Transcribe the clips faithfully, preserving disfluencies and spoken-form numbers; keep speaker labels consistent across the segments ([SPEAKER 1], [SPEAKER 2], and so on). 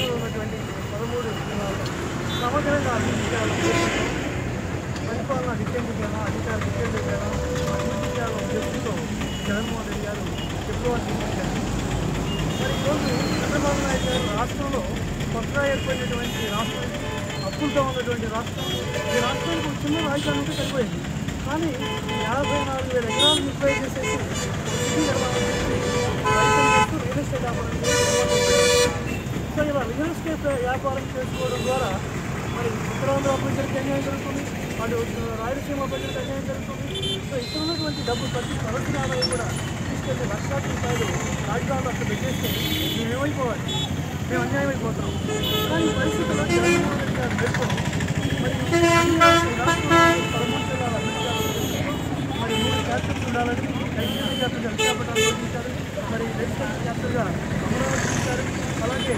[SPEAKER 1] రాష్ట్రంలో ఉన్నటువంటి పదమూడు జిల్లాల్లో సమగ్రంగా అభివృద్ధి చేయాలని పరిపాలన వికేంద్రీకరణ అధికార వికేంద్రీకరణ అభివృద్ధి చేయాలని ఉద్దేశంతో జగన్మోహన్ రెడ్డి గారు ఫిబ్రవరి తీసుకొచ్చారు. మరి ఈరోజు చంద్రబాబు నాయుడు గారు రాష్ట్రంలో కొత్తగా ఏర్పడినటువంటి రాష్ట్రం, అప్పులతో ఉన్నటువంటి రాష్ట్రం, ఈ రాష్ట్రానికి ఒక చిన్న రాజధాని ఉంటే సరిపోయింది. కానీ యాభై నాలుగు వేల ఎకరాలు నిర్వహణ చేసేసి సిటీ నిర్మాణం చేసి రైతులు రియల్ ఎస్టేట్ వ్యాపారం చేసి సో ఇలా రియల్ ఎస్టేట్ వ్యాపారం చేసుకోవడం ద్వారా మరి ఉత్తరాంధ్ర ప్రజలకు అన్యాయం జరుగుతుంది, అటు రాయలసీమ ప్రజలకు అన్యాయం జరుగుతుంది. సో ఇక్కడ ఉన్నటువంటి డబ్బు ప్రతి సరస్సు ఆదాయం కూడా తీసుకెళ్తే లక్షలాది రూపాయలు రాజధానులు అక్కడ పెట్టేస్తే మేము ఏమైపోవాలి, మేము అన్యాయం అయిపోతాం. కానీ పరిస్థితుల్లో జగన్మోహన్ రెడ్డి గారు పెట్టుకోండి మరి పదమూడు జిల్లాల అభివృద్ధి మరి మూడు క్యాపిటల్స్ ఉండాలని లెజిస్లేటివ్ క్యాపిటల్ విశాఖపట్నాన్ని గుర్తించారు, మరి లెజిస్లేటివ్ క్యాపిటల్గా అమరావతి ఇచ్చారు. అలాగే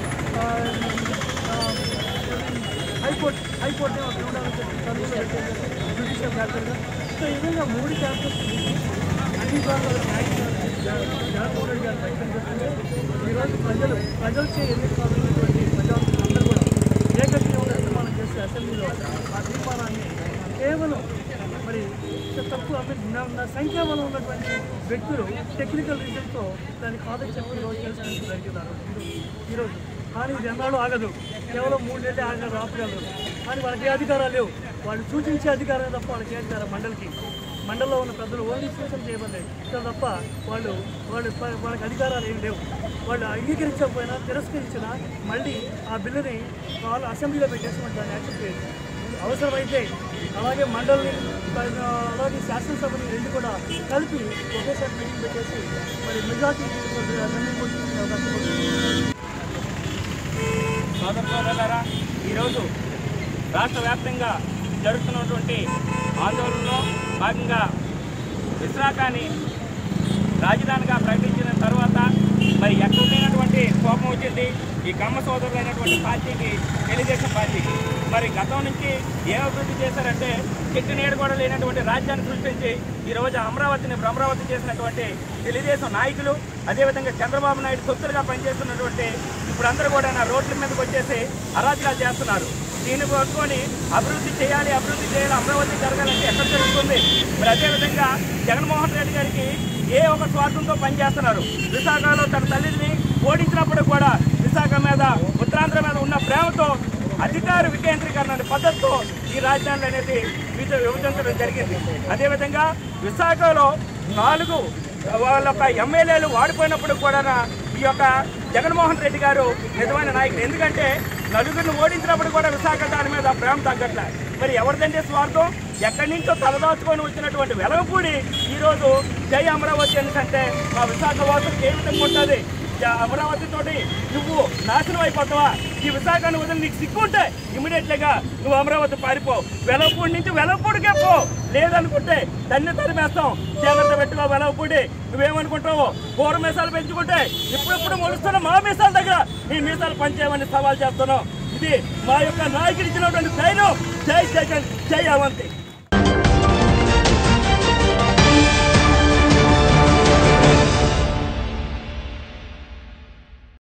[SPEAKER 1] హైకోర్టు హైకోర్టు ఏమో ఉండాలని చెప్పి జ్యుడిషియల్ క్యాపిటల్గా. సో ఈ విధంగా మూడు క్యాపిటల్స్ అన్ని భాగాల జగన్మోహన్ రెడ్డి గారు ప్రయత్నం చేస్తుంటే ఈరోజు ప్రజలు ప్రజలచే ఎన్నికైనటువంటి ప్రజాప్రతినిధులందరూ కూడా ఏకగ్రీవంగా తీర్మానం చేసే అసెంబ్లీలో ఆ తీర్మానాన్ని కేవలం మరి తక్కువ సంఖ్యాబలం ఉన్నటువంటి వ్యక్తులు టెక్నికల్ రీజన్తో దాన్ని కాదని చెప్పి ఈరోజు చేసుకుని జరిగినారు ఈరోజు. కానీ ఇది ఎన్నాళ్ళు ఆగదు, కేవలం మూడేళ్ళే ఆగదు ఆపగలరు. కానీ వాళ్ళకి అధికారాలు లేవు, వాళ్ళు సూచించే అధికారం తప్ప వాళ్ళకి అధికారం మండలికి మండలంలో ఉన్న పెద్దలు ఓన్లీ సూచన చేయబడ్డాయి తప్ప వాళ్ళు వాళ్ళు వాళ్ళకి అధికారాలు ఏమి లేవు. వాళ్ళు అంగీకరించకపోయినా తిరస్కరించినా మళ్ళీ ఆ బిల్లుని వాళ్ళు అసెంబ్లీలో పెట్టేసి దాన్ని యాక్సెప్ట్ చేయదు. అవసరమైతే అలాగే మండలిని అలాగే శాసనసభని రెండు కూడా కలిపి ఒకేసారి మీటింగ్ పెట్టేసి మరి మెజార్టీ
[SPEAKER 2] సోదరులారా, ఈరోజు రాష్ట్ర వ్యాప్తంగా జరుగుతున్నటువంటి ఆందోళనలో భాగంగా విశాఖని రాజధానిగా ప్రకటించిన తర్వాత మరి ఎక్కడ లేనటువంటి కోపం వచ్చింది ఈ కమ్మ సోదరులైనటువంటి పార్టీకి, తెలుగుదేశం పార్టీకి. మరి గతం నుంచి ఏ అభివృద్ధి చేశారంటే చెట్టు నీడ కూడా లేనటువంటి రాజ్యాన్ని సృష్టించి ఈరోజు అమరావతిని భ్రమరావతి చేసినటువంటి తెలుగుదేశం నాయకులు, అదేవిధంగా చంద్రబాబు నాయుడు సొత్తులుగా పనిచేస్తున్నటువంటి ఇప్పుడు అందరూ కూడా నా రోడ్ల మీదకి వచ్చేసి అరాచకాలు చేస్తున్నారు. దీన్ని పట్టుకొని అభివృద్ధి చేయాలి అభివృద్ధి చేయాలి అమరావతి జరగాలంటే ఎక్కడ జరుగుతుంది? మరి అదేవిధంగా జగన్మోహన్ రెడ్డి గారికి ఏ ఒక స్వార్థంతో పనిచేస్తున్నారు. విశాఖలో తన తల్లిని ఓడించినప్పుడు కూడా విశాఖ మీద ఉత్తరాంధ్ర మీద ఉన్న ప్రేమతో అధికార వికేంద్రీకరణ పద్ధతితో ఈ రాజధానులు అనేది విభజించడం జరిగింది. అదేవిధంగా విశాఖలో నాలుగు వాళ్ళ యొక్క ఎమ్మెల్యేలు వాడిపోయినప్పుడు కూడా ఈ యొక్క జగన్మోహన్ రెడ్డి గారు నిజమైన నాయకుడు. ఎందుకంటే నలుగురిని ఓడించినప్పుడు కూడా విశాఖ దాని మీద ప్రేమ తగ్గట్లే. మరి ఎవరిదంటే స్వార్థం? ఎక్కడి నుంచో తలదాచుకొని వచ్చినటువంటి వెలగపూడి ఈరోజు జై అమరావతి ఎందుకంటే మా విశాఖ వాసులకు ఏ విధంగా ఉంటుంది? అమరావతి తోటి నువ్వు నాశనం అయిపోతావా? ఈ విశాఖను వదిలి నీకు సిగ్గుంటే ఇమీడియట్లీగా నువ్వు అమరావతి పారిపో, వెలగపూడి నుంచి వెలగపూడికే పో. లేదనుకుంటే దాన్ని తరిమేస్తాం. జాగ్రత్త పెట్టుకో వెలగపూడి. నువ్వేమనుకుంటావు? పూర్వ మీసాలు పెంచుకుంటే ఇప్పుడిప్పుడు మొలుస్తున్న మా మీసాల దగ్గర నీ మీసాలు పనిచేయమని సవాల్ చేస్తున్నావు. ఇది మా యొక్క నాయకుడు ఇచ్చినటువంటి ధైర్యం. జై జగన్, జై అవంతి.